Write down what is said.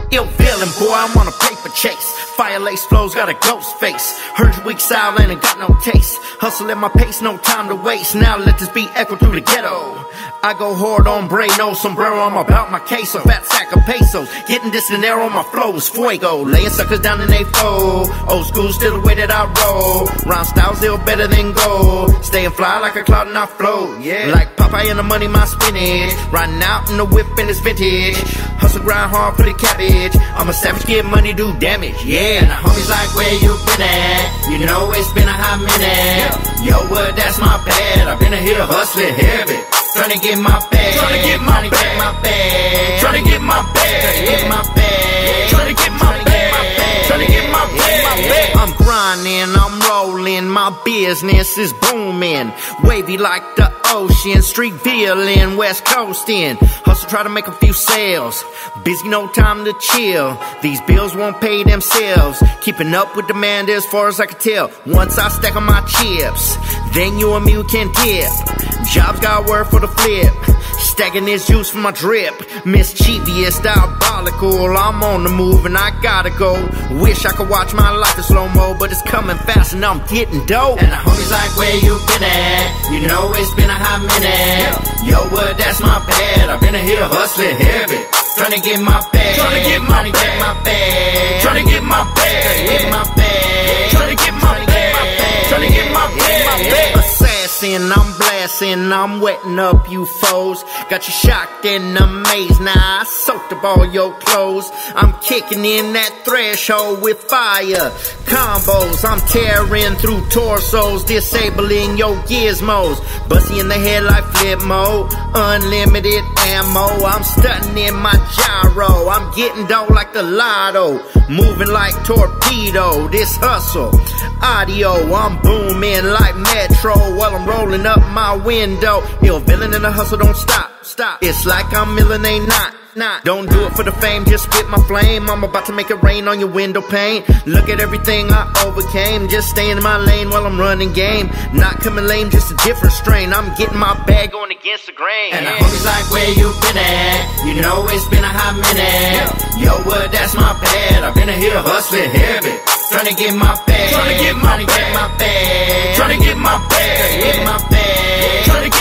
Ill villain, boy, I'm on a paper chase. Fire lace flows, got a ghost face. Heard you weak silent and got no taste. Hustle at my pace, no time to waste. Now let this beat echo through the ghetto. I go hard on brain, no sombrero, I'm about my case. A fat sack of pesos, getting this dinero on my flows. Fuego, laying suckers down in they fold. Old school, still the way that I roll. Rhyme style still better than gold. Staying fly like a cloud and I float. Yeah, like Popeye in the money, my spinach. Riding out in the whip and it's vintage. Hustle, grind hard for the cabbage. I'm a savage, get money, do damage. Yeah, and the homies like, where you been at? You know it's been a hot minute. Yo, what, that's my bad. I've been here hustling heavy. Tryna get my bag, tryna get my bag, tryna get my bag, tryna get my bag, tryna get my bag. I'm grinding, I'm rolling, my business is booming. Wavy like the ocean, street villain, West Coastillv. Hustle, try to make a few sales. Busy, no time to chill. These bills won't pay themselves. Keeping up with demand as far as I can tell. Once I stack on my chips, then you and me we can dip. Jobs got word for the flip. Stacking this juice for my drip. Mischievous, diabolical. I'm on the move and I gotta go. Wish I could watch my life in slow-mo, but it's coming fast and I'm getting dope. And the homies like, where you been at? You know it's been a hot minute. Yo, what, that's my bad. I've been here hustling heavy. Tryna get my bag, tryna get my bag, tryna get my bag, tryna get my bag, tryna get my bag. Assassin, I'm blasting, I'm wetting up you foes. Got you shocked and amazed, now I soaked up all your clothes. I'm kicking in that threshold with fire combos. I'm tearing through torsos, disabling your gizmos. Busty in the head like flip mode, unlimited ammo. I'm stunting in my gyro, I'm getting dough like the lotto. Moving like torpedo, this hustle audio, I'm booming like Metro while I'm rolling up my window. Ill villain in the hustle, don't stop. It's like I'm milling, ain't not. Don't do it for the fame, just spit my flame. I'm about to make it rain on your window pane. Look at everything I overcame. Just staying in my lane while I'm running game. Not coming lame, just a different strain. I'm getting my bag going against the grain. And the homies like, where you been at? You know it's been a hot minute. Yo, what, that's my bad. I've been here hustling heavy. Tryna get my bag, tryna get my bag, tryna get my bag, tryna get my bag, tryna get